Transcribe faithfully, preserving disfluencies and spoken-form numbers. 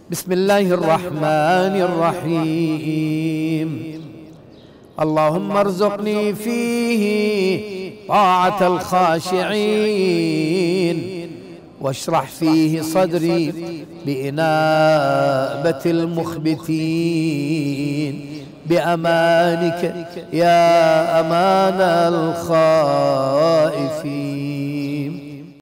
بسم الله الرحمن الرحيم. اللهم ارزقني فيه طاعة الخاشعين، واشرح فيه صدري بإنابة المخبتين، بأمانك يا أمان الخائفين.